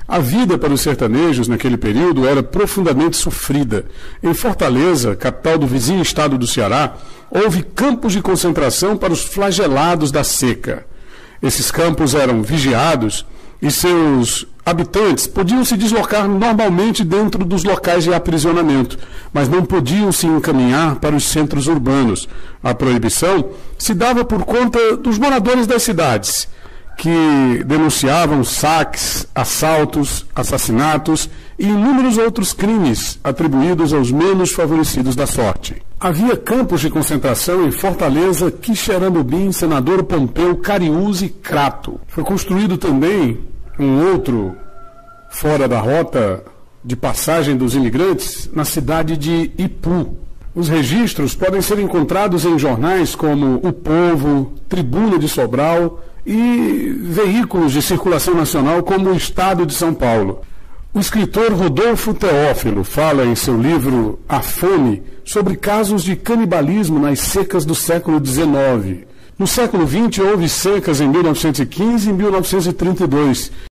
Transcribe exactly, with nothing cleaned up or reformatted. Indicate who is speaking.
Speaker 1: A vida para os sertanejos naquele período era profundamente sofrida. Em Fortaleza, capital do vizinho estado do Ceará, houve campos de concentração para os flagelados da seca. Esses campos eram vigiados e seus habitantes podiam se deslocar normalmente dentro dos locais de aprisionamento, mas não podiam se encaminhar para os centros urbanos. A proibição se dava por conta dos moradores das cidades, que denunciavam saques, assaltos, assassinatos e inúmeros outros crimes atribuídos aos menos favorecidos da sorte. Havia campos de concentração em Fortaleza, Quixeramobim, Senador Pompeu, Cariús e Crato. Foi construído também um outro fora da rota de passagem dos imigrantes na cidade de Ipu. Os registros podem ser encontrados em jornais como O Povo, Tribuna de Sobral e veículos de circulação nacional como o Estado de São Paulo. O escritor Rodolfo Teófilo fala em seu livro A Fome sobre casos de canibalismo nas secas do século dezenove. No século vinte houve secas em mil novecentos e quinze e mil novecentos e trinta e dois.